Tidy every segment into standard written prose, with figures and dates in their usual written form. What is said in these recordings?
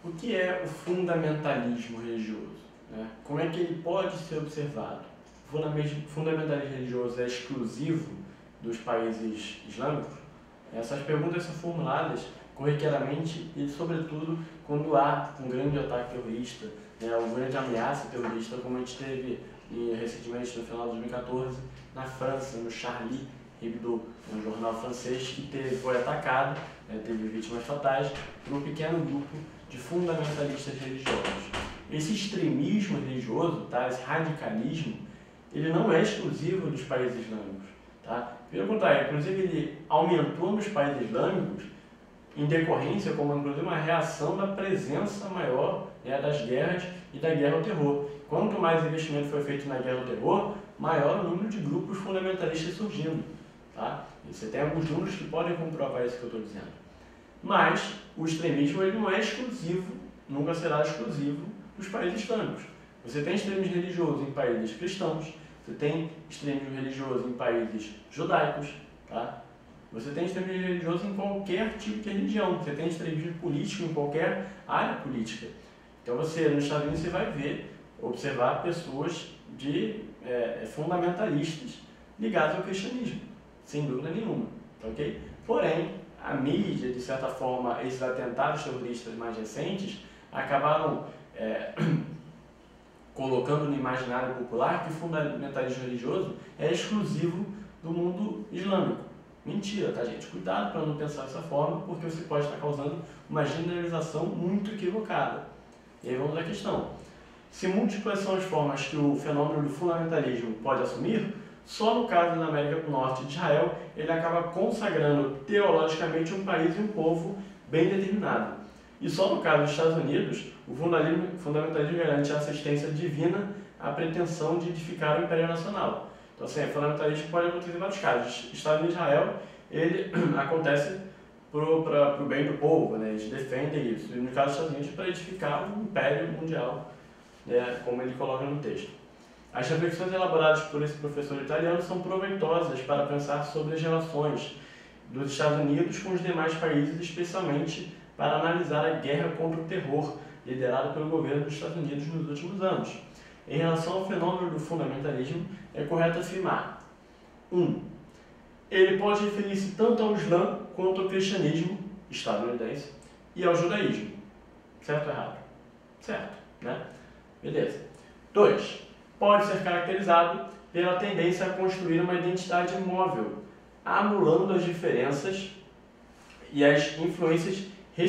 O que é o fundamentalismo religioso? Né? Como é que ele pode ser observado? O fundamentalismo religioso é exclusivo dos países islâmicos? Essas perguntas são formuladas corriqueiramente e, sobretudo, quando há um grande ataque terrorista, né, uma grande ameaça terrorista, como a gente teve recentemente, no final de 2014, na França, no Charlie Hebdo, um jornal francês que foi atacado, teve vítimas fatais, por um pequeno grupo de fundamentalistas religiosos. Esse extremismo religioso, tá, esse radicalismo, ele não é exclusivo dos países islâmicos. Tá? Pelo contrário, inclusive ele aumentou nos países islâmicos em decorrência, como inclusive uma reação da presença maior, né, das guerras e da guerra ao terror. Quanto mais investimento foi feito na guerra ao terror, maior o número de grupos fundamentalistas surgindo. Tá? E você tem alguns números que podem comprovar isso que eu estou dizendo. Mas o extremismo ele não é exclusivo, nunca será exclusivo dos países islâmicos. Você tem extremismo religioso em países cristãos, você tem extremismo religioso em países judaicos, tá? Você tem extremismo religioso em qualquer tipo de religião, você tem extremismo político em qualquer área política. Então nos Estados Unidos você vai observar pessoas fundamentalistas ligadas ao cristianismo, sem dúvida nenhuma, tá, ok? Porém, a mídia, de certa forma, esses atentados terroristas mais recentes acabaram colocando no imaginário popular que o fundamentalismo religioso é exclusivo do mundo islâmico. Mentira, tá, gente? Cuidado para não pensar dessa forma, porque você pode estar causando uma generalização muito equivocada. E aí vamos à questão. Se múltiplas são as formas que o fenômeno do fundamentalismo pode assumir, só no caso da América do Norte e de Israel, ele acaba consagrando teologicamente um país e um povo bem determinado. E só no caso dos Estados Unidos, o fundamentalismo garante a assistência divina à pretensão de edificar o Império Nacional. Então, assim, o fundamentalismo pode acontecer em vários casos. Estados Unidos e Israel, ele acontece para o bem do povo, né? Eles defendem isso. E no caso dos Estados Unidos, para edificar o Império Mundial, né? Como ele coloca no texto. As reflexões elaboradas por esse professor italiano são proveitosas para pensar sobre as relações dos Estados Unidos com os demais países, especialmente para analisar a guerra contra o terror liderada pelo governo dos Estados Unidos nos últimos anos. Em relação ao fenômeno do fundamentalismo, é correto afirmar: 1. Ele pode referir-se tanto ao Islã quanto ao cristianismo estadunidense e ao judaísmo. Certo ou errado? Certo, né? Beleza. 2. Pode ser caracterizado pela tendência a construir uma identidade móvel, anulando as diferenças e as influências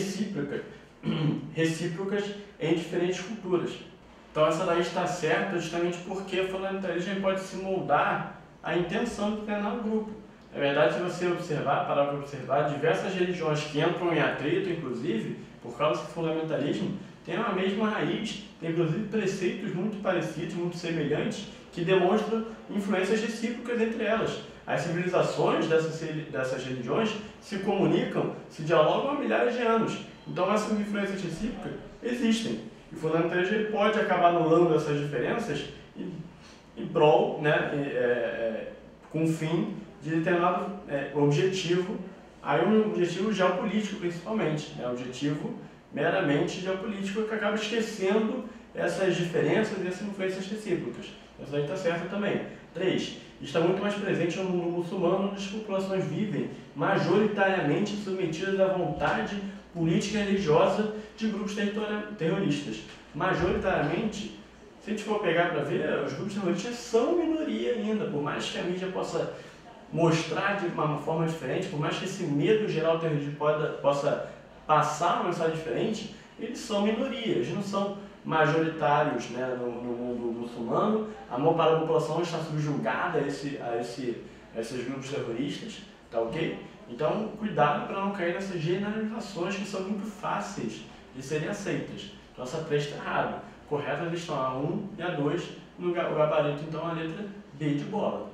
recíprocas em diferentes culturas. Então essa daí está certa justamente porque o fundamentalismo pode se moldar à intenção do determinado grupo. Na verdade, se você parar para observar, diversas religiões que entram em atrito, inclusive, por causa desse fundamentalismo, têm a mesma raiz, tem inclusive preceitos muito parecidos, muito semelhantes, que demonstram influências recíprocas entre elas. As civilizações dessas religiões se comunicam, se dialogam há milhares de anos. Então essas influências recíprocas existem. E o fundamentalismo pode acabar anulando essas diferenças em prol, né, com o fim de determinado objetivo, aí um objetivo geopolítico principalmente, né, um objetivo meramente geopolítico que acaba esquecendo essas diferenças e essas influências recíprocas. Isso aí está certo também. 3. Está muito mais presente no mundo muçulmano, onde as populações vivem majoritariamente submetidas à vontade política e religiosa de grupos terroristas. Majoritariamente, se a gente for pegar para ver, os grupos terroristas são minoria ainda, por mais que a mídia possa mostrar de uma forma diferente, por mais que esse medo geral terrorista possa passar uma mensagem diferente, eles são minorias, eles não são majoritários, né, no mundo muçulmano. A maior parte da população está subjugada a esses grupos terroristas, tá ok? Então, cuidado para não cair nessas generalizações que são muito fáceis de serem aceitas. Então, essa 3 está errada. Corretas estão a 1 e a 2, no gabarito, então, a letra B de bola.